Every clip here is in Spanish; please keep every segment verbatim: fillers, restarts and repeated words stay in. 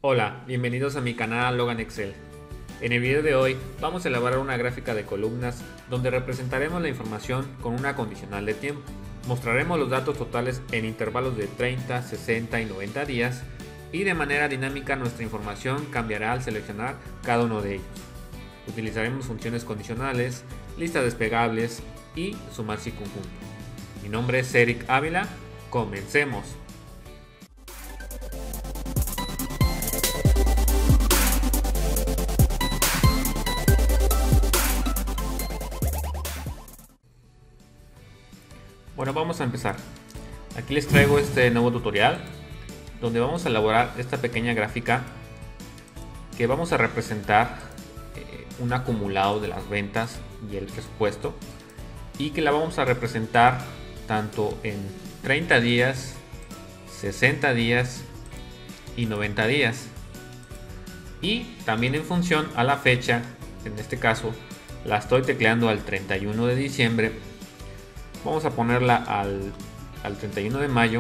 Hola, bienvenidos a mi canal Logan Excel. En el video de hoy vamos a elaborar una gráfica de columnas donde representaremos la información con una condicional de tiempo. Mostraremos los datos totales en intervalos de treinta, sesenta y noventa días y de manera dinámica nuestra información cambiará al seleccionar cada uno de ellos. Utilizaremos funciones condicionales, listas despegables y sumar si conjunto. Mi nombre es Eric Ávila, comencemos. Bueno, vamos a empezar. Aquí les traigo este nuevo tutorial donde vamos a elaborar esta pequeña gráfica que vamos a representar eh, un acumulado de las ventas y el presupuesto, y que la vamos a representar tanto en treinta días, sesenta días y noventa días, y también en función a la fecha. En este caso la estoy tecleando al treinta y uno de diciembre. Vamos a ponerla al, al treinta y uno de mayo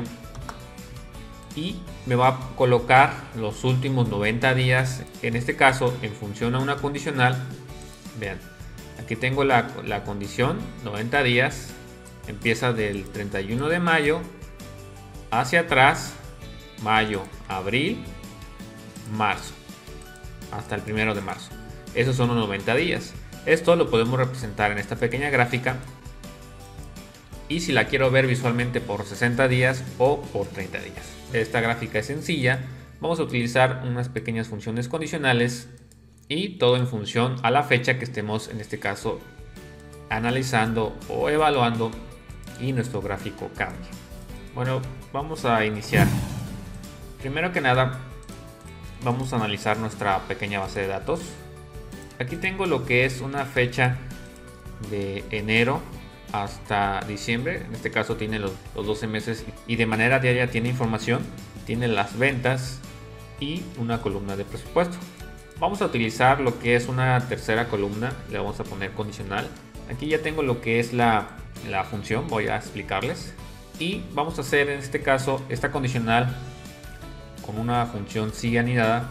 y me va a colocar los últimos noventa días, en este caso en función a una condicional. Vean, aquí tengo la, la condición noventa días, empieza del treinta y uno de mayo hacia atrás, mayo, abril, marzo, hasta el primero de marzo. Esos son los noventa días. Esto lo podemos representar en esta pequeña gráfica, y si la quiero ver visualmente por sesenta días o por treinta días. Esta gráfica es sencilla. Vamos a utilizar unas pequeñas funciones condicionales y todo en función a la fecha que estemos, en este caso, analizando o evaluando, y nuestro gráfico cambia. Bueno, vamos a iniciar. Primero que nada, vamos a analizar nuestra pequeña base de datos. Aquí tengo lo que es una fecha de enero hasta diciembre. En este caso tiene los, los doce meses, y de manera diaria tiene información, tiene las ventas y una columna de presupuesto. Vamos a utilizar lo que es una tercera columna, le vamos a poner condicional. Aquí ya tengo lo que es la, la función, voy a explicarles, y vamos a hacer en este caso esta condicional con una función si anidada,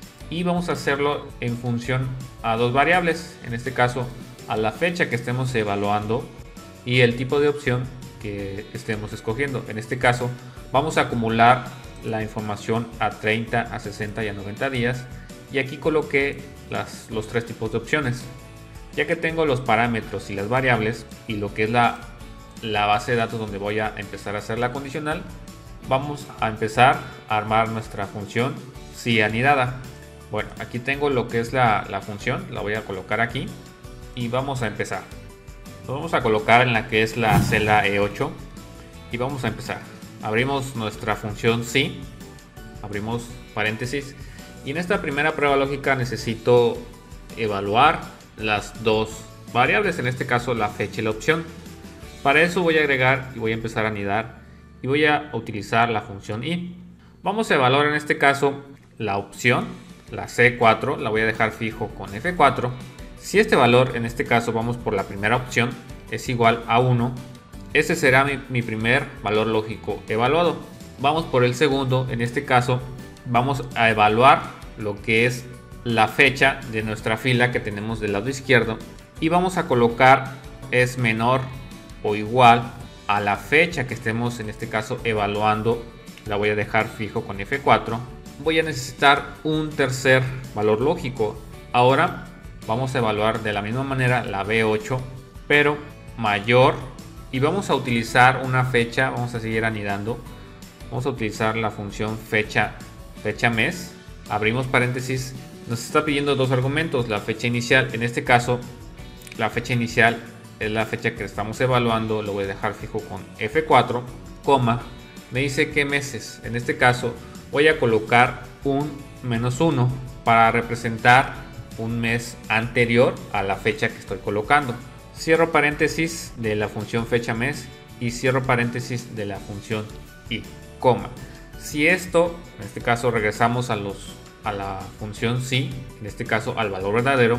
y vamos a hacerlo en función a dos variables, en este caso a la fecha que estemos evaluando y el tipo de opción que estemos escogiendo. En este caso vamos a acumular la información a treinta, a sesenta y a noventa días, y aquí coloqué las, los tres tipos de opciones. Ya que tengo los parámetros y las variables y lo que es la, la base de datos donde voy a empezar a hacer la condicional, vamos a empezar a armar nuestra función si anidada. Bueno, aquí tengo lo que es la, la función, la voy a colocar aquí y vamos a empezar. Lo vamos a colocar en la que es la celda E ocho y vamos a empezar. Abrimos nuestra función si, abrimos paréntesis, y en esta primera prueba lógica necesito evaluar las dos variables, en este caso la fecha y la opción. Para eso voy a agregar y voy a empezar a anidar y voy a utilizar la función i. Vamos a evaluar en este caso la opción, la ce cuatro, la voy a dejar fijo con efe cuatro. Si este valor, en este caso vamos por la primera opción, es igual a uno, ese será mi, mi primer valor lógico evaluado. Vamos por el segundo, en este caso vamos a evaluar lo que es la fecha de nuestra fila que tenemos del lado izquierdo, y vamos a colocar es menor o igual a la fecha que estemos, en este caso, evaluando. La voy a dejar fijo con efe cuatro. Voy a necesitar un tercer valor lógico. Ahora vamos a evaluar de la misma manera la be ocho, pero mayor, y vamos a utilizar una fecha. Vamos a seguir anidando. Vamos a utilizar la función fecha, fecha mes. Abrimos paréntesis. Nos está pidiendo dos argumentos, la fecha inicial. En este caso, la fecha inicial es la fecha que estamos evaluando. Lo voy a dejar fijo con efe cuatro, coma. Me dice qué meses. En este caso, voy a colocar un menos uno para representar un mes anterior a la fecha que estoy colocando. Cierro paréntesis de la función fecha mes y cierro paréntesis de la función i, coma. Si esto, en este caso regresamos a, los, a la función si, en este caso al valor verdadero,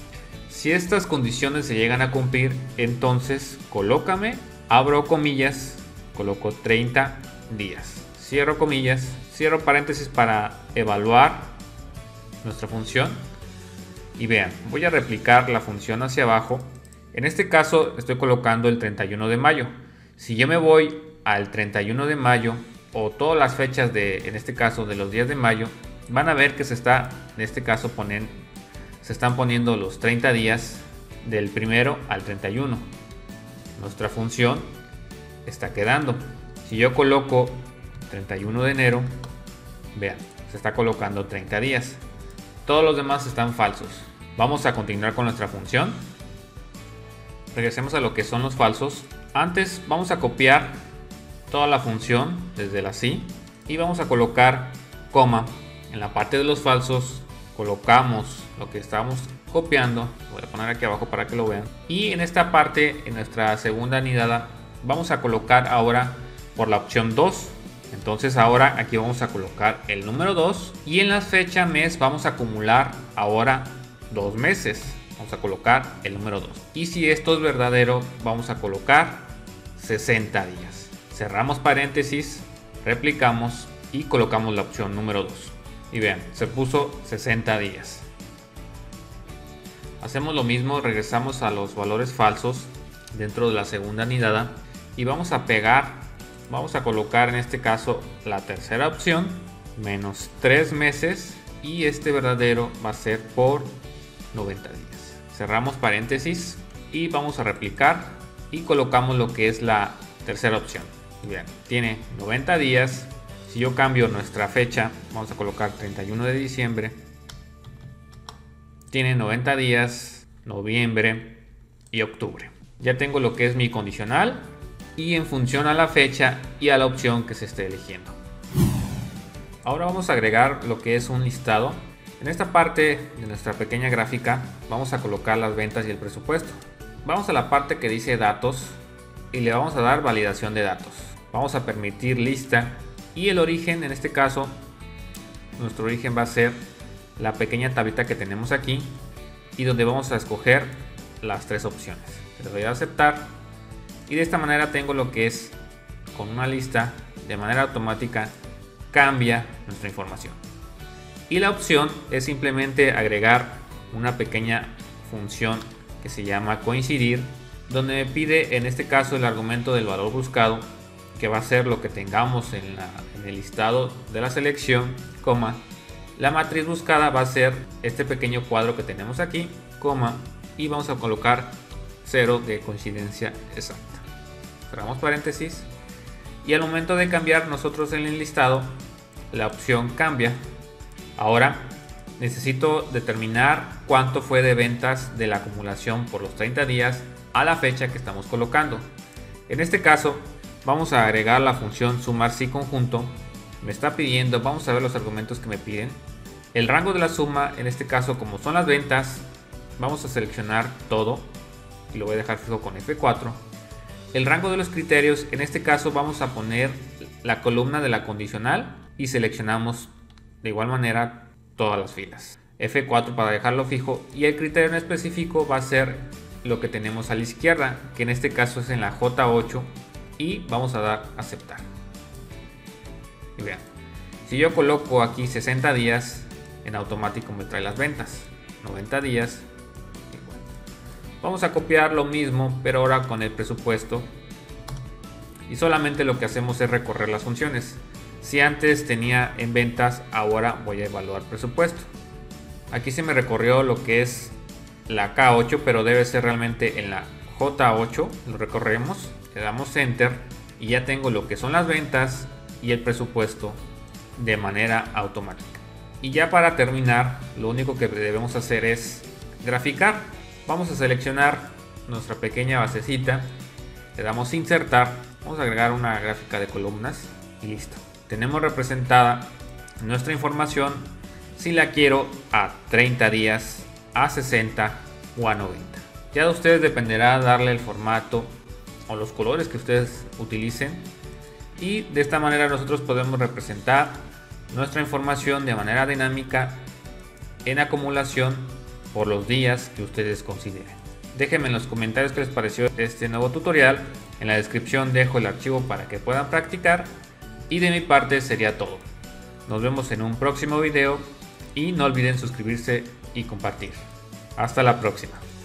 si estas condiciones se llegan a cumplir, entonces colócame, abro comillas, coloco treinta días, cierro comillas, cierro paréntesis para evaluar nuestra función y vean, voy a replicar la función hacia abajo. En este caso estoy colocando el treinta y uno de mayo. Si yo me voy al treinta y uno de mayo o todas las fechas de, en este caso de los días de mayo, van a ver que se está, en este caso ponen, se están poniendo los treinta días del primero al treinta y uno. Nuestra función está quedando. Si yo coloco treinta y uno de enero, vean, se está colocando treinta días. Todos los demás están falsos. Vamos a continuar con nuestra función. Regresemos a lo que son los falsos. Antes vamos a copiar toda la función desde la sí y vamos a colocar coma. En la parte de los falsos colocamos lo que estamos copiando. Voy a poner aquí abajo para que lo vean. Y en esta parte, en nuestra segunda nidada, vamos a colocar ahora por la opción dos. Entonces ahora aquí vamos a colocar el número dos y en la fecha mes vamos a acumular ahora dos meses. Vamos a colocar el número dos. Y si esto es verdadero, vamos a colocar sesenta días. Cerramos paréntesis, replicamos y colocamos la opción número dos. Y vean, se puso sesenta días. Hacemos lo mismo, regresamos a los valores falsos dentro de la segunda nidada y vamos a pegar, vamos a colocar en este caso la tercera opción, menos tres meses, y este verdadero va a ser por noventa días. Cerramos paréntesis y vamos a replicar y colocamos lo que es la tercera opción. Y vean, tiene noventa días. Si yo cambio nuestra fecha, vamos a colocar treinta y uno de diciembre, tiene noventa días, noviembre y octubre. Ya tengo lo que es mi condicional y en función a la fecha y a la opción que se esté eligiendo. Ahora vamos a agregar lo que es un listado. En esta parte de nuestra pequeña gráfica vamos a colocar las ventas y el presupuesto. Vamos a la parte que dice datos y le vamos a dar validación de datos. Vamos a permitir lista y el origen, en este caso nuestro origen va a ser la pequeña tablita que tenemos aquí y donde vamos a escoger las tres opciones. Le doy a aceptar y de esta manera tengo lo que es con una lista de manera automática cambia nuestra información. Y la opción es simplemente agregar una pequeña función que se llama coincidir, donde me pide en este caso el argumento del valor buscado, que va a ser lo que tengamos en, la, en el listado de la selección, coma, la matriz buscada va a ser este pequeño cuadro que tenemos aquí, coma, y vamos a colocar cero de coincidencia exacta. Cerramos paréntesis y al momento de cambiar nosotros en el listado, la opción cambia. Ahora necesito determinar cuánto fue de ventas de la acumulación por los treinta días a la fecha que estamos colocando. En este caso vamos a agregar la función sumar si conjunto. Me está pidiendo, vamos a ver los argumentos que me piden. El rango de la suma, en este caso como son las ventas, vamos a seleccionar todo y lo voy a dejar fijo con F cuatro. El rango de los criterios, en este caso vamos a poner la columna de la condicional y seleccionamos de igual manera todas las filas. F cuatro para dejarlo fijo y el criterio en específico va a ser lo que tenemos a la izquierda, que en este caso es en la J ocho, y vamos a dar aceptar. Y vean, si yo coloco aquí sesenta días, en automático me trae las ventas, noventa días. Igual. Vamos a copiar lo mismo, pero ahora con el presupuesto. Y solamente lo que hacemos es recorrer las funciones. Si antes tenía en ventas, ahora voy a evaluar presupuesto. Aquí se me recorrió lo que es la K ocho, pero debe ser realmente en la J ocho. Lo recorremos, le damos enter y ya tengo lo que son las ventas y el presupuesto de manera automática. Y ya para terminar, lo único que debemos hacer es graficar. Vamos a seleccionar nuestra pequeña basecita, le damos insertar, vamos a agregar una gráfica de columnas y listo. Tenemos representada nuestra información si la quiero a treinta días, a sesenta o a noventa. Ya de ustedes dependerá darle el formato o los colores que ustedes utilicen, y de esta manera nosotros podemos representar nuestra información de manera dinámica en acumulación por los días que ustedes consideren. Déjenme en los comentarios qué les pareció este nuevo tutorial. En la descripción dejo el archivo para que puedan practicar y de mi parte sería todo. Nos vemos en un próximo video. y no olviden suscribirse y compartir. Hasta la próxima.